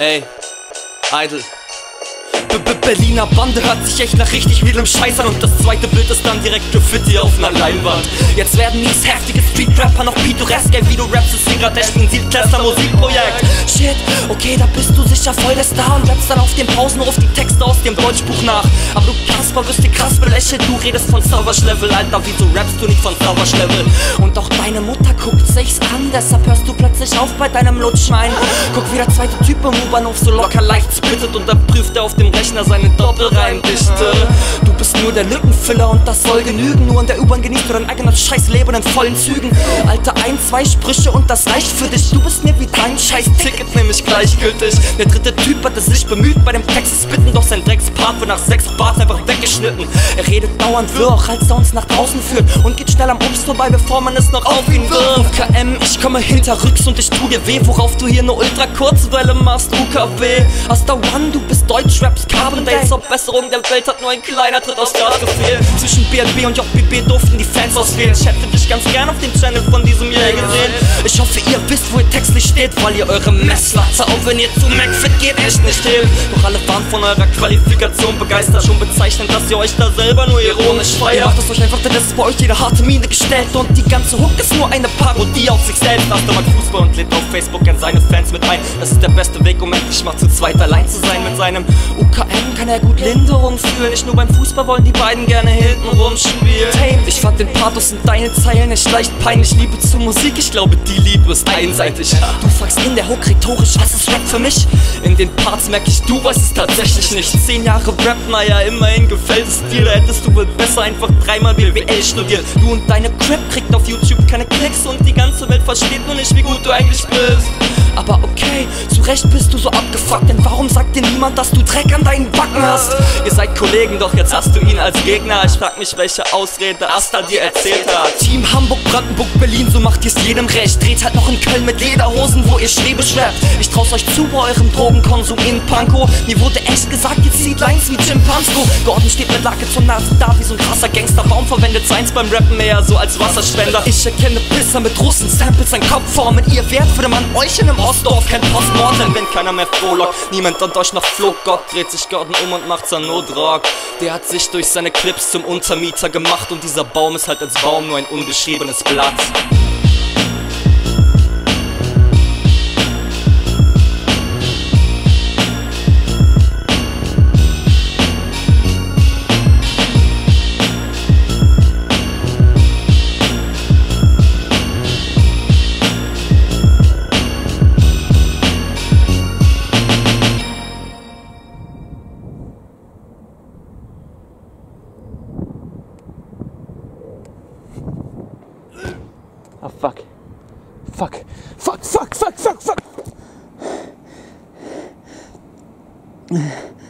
Ey, Idol. Berliner Bande hört sich echt nach richtig vielem Scheiß an. Und das zweite Bild ist dann direkt Graffiti auf einer Leinwand. Jetzt werden Mies heftige Street-Rapper noch pittoresk. Ey, wie du rappst, ist hier grad echt ein Siebtklässler-Musikprojekt. Shit, okay, da bist du sicher voll der Star und rappst dann auf den Pausenhof die Texte aus dem Deutschbuch nach. Aber du Kasper wirst dir krass belächelt, du redest von Savage-Level. Alter, wieso rappst du nicht von Savage-Level? Und auch deine Mutter guckt sich's an, deshalb hörst du plötzlich auf bei deinem Lutschwein. Guck, wie der zweite Typ im U-Bahnhof so locker leicht spittet und dann prüft er auf dem Rechner seine Doppelreimdichte. Du bist nur der Lückenfüller und das soll genügen. Nur in der U-Bahn genießt du dein eigenes Scheißleben in vollen Zügen. Alter, 1, 2 Sprüche und das reicht für dich. Du bist mir wie dein Scheiß-Ticket, nämlich gleichgültig. Der dritte Typ hatte sich bemüht bei dem Text spitten, doch sein Dreckspart wird nach 6 Bars einfach weggeschnitten. Er redet dauernd wirr, als er uns nach draußen führt und geht schnell am Obst vorbei, bevor man es noch auf ihn wirft. UKM, ich komme hinterrücks und ich tu dir weh, worauf du hier eine ultra-Kurzwelle machst. UKW, aus der One, du bist Deutschraps Carbon Day. Zur Besserung der Welt hat nur ein kleiner Tritt aus Start gefehlt. Zwischen BLB und JBB durften die Fans auswählen. Ich hätte dich ganz gern auf dem Channel von diesem Jahr gesehen. Ich hoffe, ihr wisst, wo ihr textlich steht, weil ihr eure Messlatte, auch wenn ihr zu McFit geht, echt nicht hebt. Doch alle waren von eurer Qualifikation begeistert. Schon bezeichnend, dass ihr euch da selber nur ironisch feiert. Ihr macht es euch einfach, denn es ist bei euch jede harte Miene gestellt. Und die ganze Hook ist nur eine Parodie auf sich selbst. Master mag Fußball und lädt auf Facebook an seine Fans mit ein. Das ist der beste Weg, um endlich mal zu zweit allein zu sein mit seinem UKM. Kann er gut Linderung fühlen. Nicht nur beim Fußball wollen die beiden gerne hinten rumspielen. Hey, ich fand den Pathos in deinen Zeilen nicht leicht peinlich. Liebe zur Musik, ich glaube die Liebe ist einseitig. Du fragst in der Hook rhetorisch, was ist Rap für mich? In den Parts merke ich, du weißt es tatsächlich nicht. 10 Jahre Rap, naja, immerhin gefällt es dir. Da hättest du wohl besser einfach 3-mal BWL studiert. Du und deine Crap kriegt auf YouTube keine Klicks und die ganze Welt versteht nur nicht, wie gut du eigentlich bist. Aber okay, zu Recht bist du so abgefuckt, denn warum sagt dir niemand, dass du Dreck an deinen Backen hast? Ihr seid Kollegen, doch jetzt hast du ihn als Gegner. Ich frag mich, welche Ausrede Asta dir erzählt hat. Team Hamburg, Brandenburg, Berlin, so macht ihr's jedem recht. Dreht halt noch in Köln mit Lederhosen, wo ihr Schwäbisch rappt. Ich trau's euch zu bei eurem Drogenkonsum in Pankow. Mir wurde echt gesagt, ihr zieht Lines wie Chimpansko. Gordon steht mit Lacke zur Nase da wie so ein krasser Gangster. Baum verwendet seins beim Rappen mehr so als Wasserspender. Ich erkenne Pisser mit Russen, Samples an Kopfformen. Ihr Wert würde man euch in einem Ostdorf kein Postmortem. Wenn keiner mehr frohlockt, niemand an euch noch flog. Gott dreht sich Gordon um und macht sein Notrock. Der hat sich durch seine Clips zum Untermieter gemacht. Und dieser Baum ist halt als Baum nur ein unbeschriebenes Blatt. Oh fuck. Fuck. Fuck, fuck, fuck, fuck, fuck.